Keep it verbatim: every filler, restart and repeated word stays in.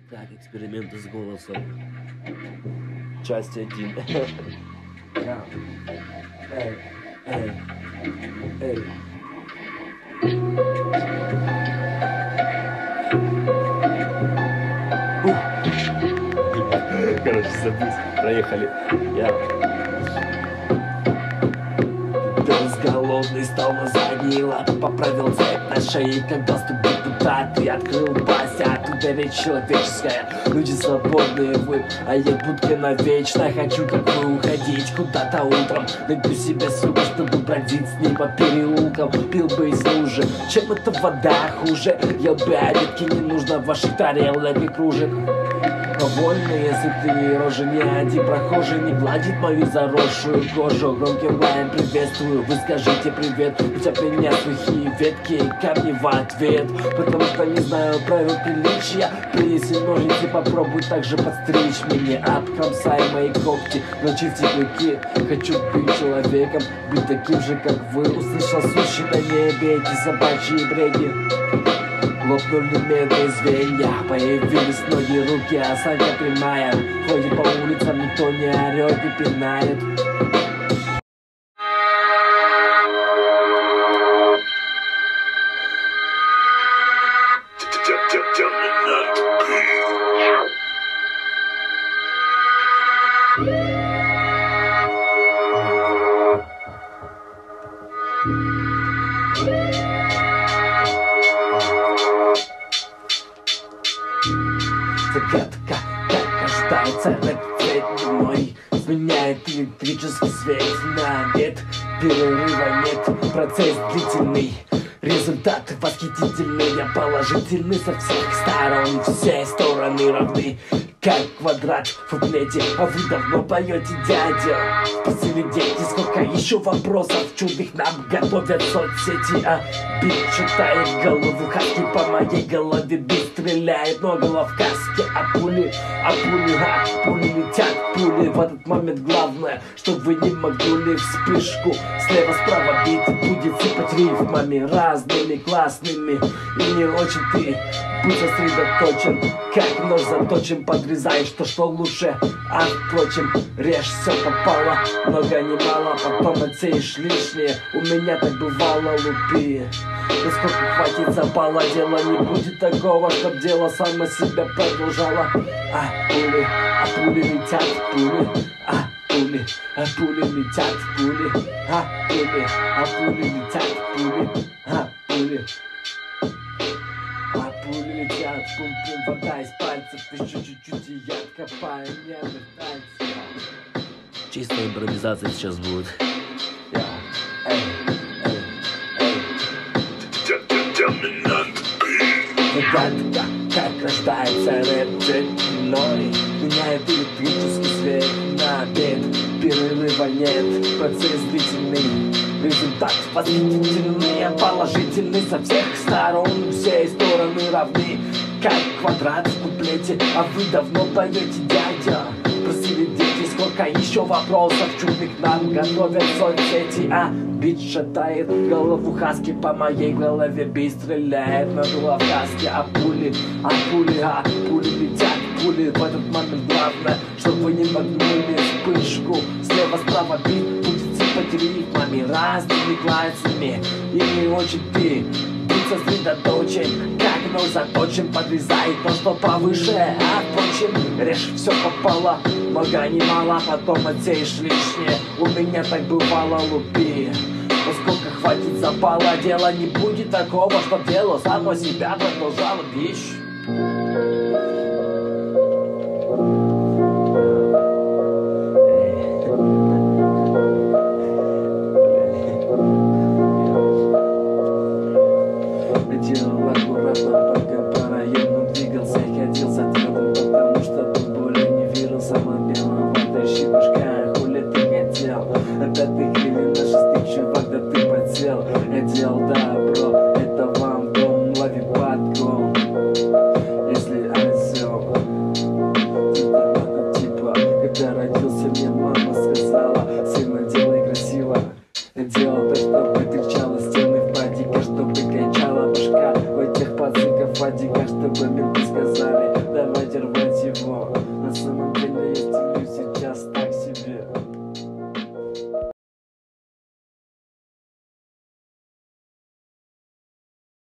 Так, эксперименты с голосом. Часть один. Эй, эй, эй. Короче, забудь. Проехали. Я... Безголовный стал на задний лад, поправил цепь на шее, когда ступит туда. Ты открыл пасть, а оттуда речь человеческая. Люди свободные вы, а я будка навечно. Хочу, как вы, уходить куда-то утром. Найду себе суку, чтобы бродить с ней по переулкам. Пил бы из лужи, чем эта вода хуже. Ел бы обедки, не нужно ваших тарелок и кружек. Довольно, если ты рожи, ни один прохожий не гладит мою заросшую кожу. Громким лаем приветствую, вы скажите привет. Ведь от меня сухие ветки и камни в ответ. Потому что не знаю правил приличия. Принеси ножницы, попробуй также подстричь меня. Обкромсай мои когти, научите клыки. Хочу быть человеком, быть таким же, как вы. Услышал сущий на небе эти собачьи бреди. Лопнули медные звенья, появились ноги, руки, осанка прямая. Ходим по улицам, никто не орет и пинает. Загадка, как рождается рэп цвет мой. Сменяет электрический свет на обед. Перерыва нет, процесс длительный. Результаты восхитительные, положительны со всех сторон. Все стороны равны, как квадрат в куплете. А вы давно поете, дядя? Спросили дети, сколько еще вопросов чудных нам готовят соцсети. А бит шатает голову, хаски по моей голове. Бит стреляет, но голова в каске. А пули, а пули, а пули летят, пули. В этот момент главное, чтобы вы не могли вспышку. Слева-справа бит будет сыпать рифмами разными, классными. И не очень ты будь сосредоточен, как нож заточен. Подрезаешь то, что лучше, а впрочем режь все попало. Много не мало, потом отсеешь лишнее. У меня так бывало, лупи. Насколько хватит запала, дело не будет такого, чтоб дело само себя продолжало. А пули, а пули летят, пули, а пули, а пули летят, пули, а пули, а пули летят, пули, а пули. А пули летят, пум-пум, вода из пальцев. Еще чуть-чуть и я откопаю неандертальцев. Чистая импровизация сейчас будет. Yeah. Эй, эй, эй. Загадка, как рождается рэп цветной. Меняет электрический свет на обед. Перерыва нет, процесс длительный. Результат восхитительный, положительный со всех сторон. Все стороны равны, как квадрат в куплете. А вы давно поете, дядя? Просили дети, сколько еще вопросов чудных нам готовят соцсети. А бит шатает голову, хаски по моей голове. Бит стреляет на голову в каске. А пули, а пули, а пули летят, пули. В этот момент главное, чтобы вы не могли вспышку. Слева-справа бит будет сыпать рифмами разными классами. И не очень ты будь сосредоточен, как нож заточен. Подрезай то, что повыше, а впрочем режь все попало. Много не мало, потом отсеешь лишнее. У меня так бывало, лупи. Насколько хватит запала, дело не будет такого, чтоб дело само себя продолжало, бич. Делал аккуратно, пока по району двигался. Ходил за делом, потому что тут более не верил. Сама белого, тащи башка, хули ты хотел. Опять ты хрени на шестых, чувак, да ты подсел. Я делал добро, это вам дом, лови подгон. Если осел, типа, когда родился, мне мама сказала: сына, делай красиво. Я делал так, чтобы трещала стены в падике, чтобы кричала башка. У этих пацанков в падиках, чтобы менты сказали: да Давайте рвать.